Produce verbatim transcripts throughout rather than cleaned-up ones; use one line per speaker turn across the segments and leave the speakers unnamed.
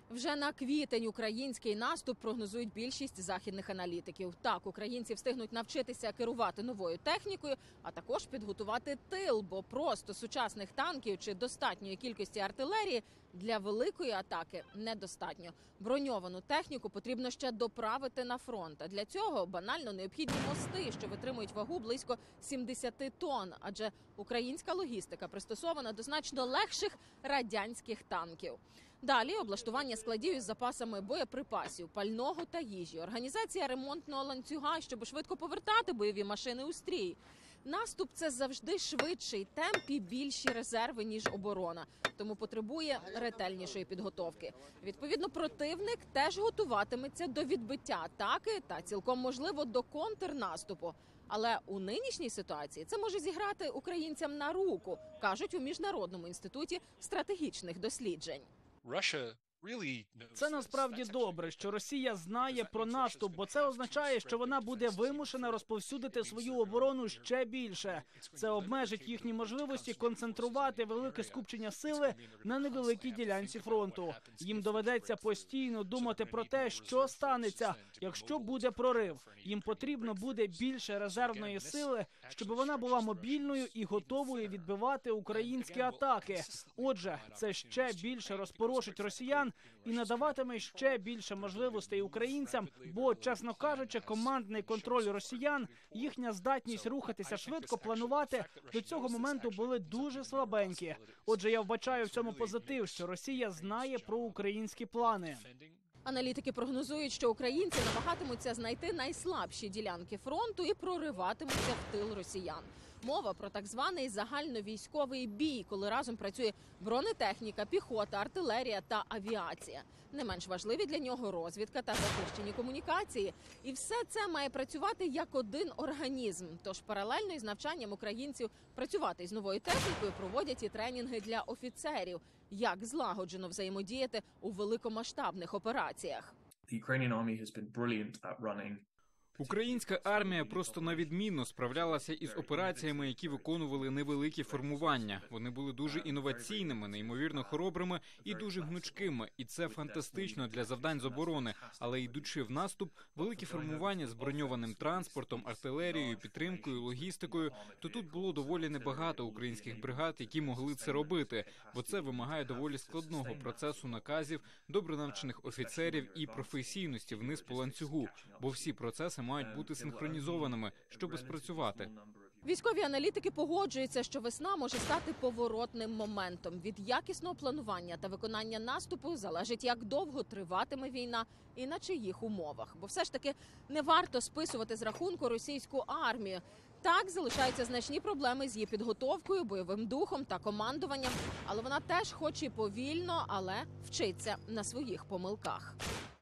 Вже на квітень український наступ прогнозують більшість західних аналітиків. Так, українці встигнуть навчитися керувати новою технікою, а також підготувати тил, бо просто сучасних танків чи достатньої кількості артилерії для великої атаки недостатньо. Броньовану техніку потрібно ще доправити на фронт. А для цього банально необхідні мости, що витримують вагу близько сімдесят тонн, адже українська логістика пристосована до значно легших радянських танків. Далі облаштування складів із запасами боєприпасів, пального та їжі, організація ремонтного ланцюга, щоб швидко повертати бойові машини у стрій. Наступ – це завжди швидший темп і більші резерви, ніж оборона. Тому потребує ретельнішої підготовки. Відповідно, противник теж готуватиметься до відбиття атаки та цілком можливо до контрнаступу. Але у нинішній ситуації це може зіграти українцям на руку, кажуть у Міжнародному інституті стратегічних досліджень.
Це насправді добре, що Росія знає про наступ, бо це означає, що вона буде вимушена розповсюдити свою оборону ще більше. Це обмежить їхні можливості концентрувати велике скупчення сили на невеликій ділянці фронту. Їм доведеться постійно думати про те, що станеться, якщо буде прорив. Їм потрібно буде більше резервної сили, щоб вона була мобільною і готовою відбивати українські атаки. Отже, це ще більше розпорошить росіян і надаватиме ще більше можливостей українцям, бо, чесно кажучи, командний контроль росіян, їхня здатність рухатися швидко, планувати, до цього моменту були дуже слабенькі. Отже, я вбачаю в цьому позитив, що Росія знає про українські плани.
Аналітики прогнозують, що українці намагатимуться знайти найслабші ділянки фронту і прориватимуться в тил росіян. Мова про так званий загальновійськовий бій, коли разом працює бронетехніка, піхота, артилерія та авіація. Не менш важливі для нього розвідка та захищені комунікації. І все це має працювати як один організм. Тож паралельно із навчанням українців працювати з новою технікою проводять і тренінги для офіцерів, як злагоджено взаємодіяти у великомасштабних операціях.
Українська армія просто на відмінно справлялася із операціями, які виконували невеликі формування. Вони були дуже інноваційними, неймовірно хоробрими і дуже гнучкими. І це фантастично для завдань з оборони. Але йдучи в наступ, великі формування з броньованим транспортом, артилерією, підтримкою, логістикою, то тут було доволі небагато українських бригад, які могли це робити. Бо це вимагає доволі складного процесу наказів, добре навчених офіцерів і професійності вниз по ланцюгу. Бо всі процеси мають бути синхронізованими, щоб спрацювати.
Військові аналітики погоджуються, що весна може стати поворотним моментом. Від якісного планування та виконання наступу залежить, як довго триватиме війна і на чиїх умовах. Бо все ж таки не варто списувати з рахунку російську армію. Так, залишаються значні проблеми з її підготовкою, бойовим духом та командуванням. Але вона теж, хоч і повільно, але вчиться на своїх помилках.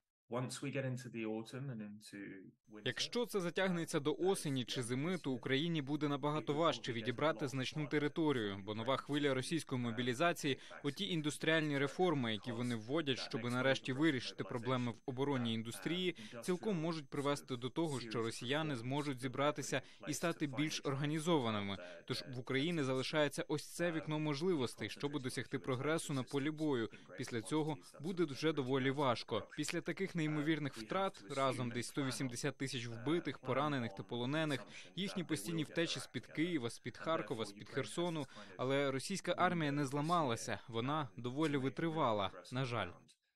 Якщо це затягнеться до осені чи зими, то Україні буде набагато важче відібрати значну територію, бо нова хвиля російської мобілізації, оті індустріальні реформи, які вони вводять, щоб нарешті вирішити проблеми в оборонній індустрії, цілком можуть привести до того, що росіяни зможуть зібратися і стати більш організованими. Тож в Україні залишається ось це вікно можливостей, щоб досягти прогресу на полі бою. Після цього буде вже доволі важко. Після таких неймовірних втрат, разом десь сто вісімдесят тисяч вбитих, поранених та полонених, їхні постійні втечі з-під Києва, з-під Харкова, з-під Херсону. Але російська армія не зламалася, вона доволі витривала, на жаль.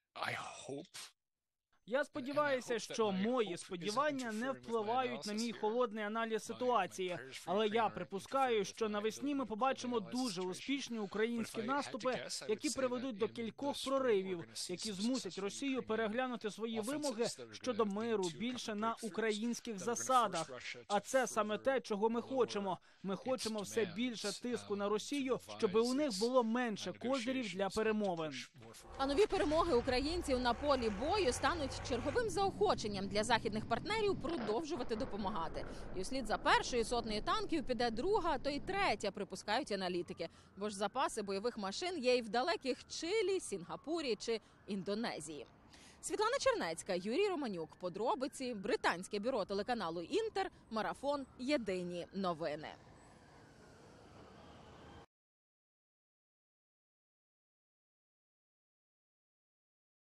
Я сподіваюся, що мої сподівання не впливають на мій холодний аналіз ситуації. Але я припускаю, що навесні ми побачимо дуже успішні українські наступи, які приведуть до кількох проривів, які змусять Росію переглянути свої вимоги щодо миру більше на українських засадах. А це саме те, чого ми хочемо. Ми хочемо все більше тиску на Росію, щоб у них було менше козирів для перемовин.
А нові перемоги українців на полі бою стануть черговим заохоченням для західних партнерів продовжувати допомагати. І услід за першою сотнею танків піде друга, то й третя, припускають аналітики. Бо ж запаси бойових машин є і в далеких Чилі, Сінгапурі чи Індонезії. Світлана Чернецька, Юрій Романюк. Подробиці. Британське бюро телеканалу «Інтер». Марафон. Єдині новини.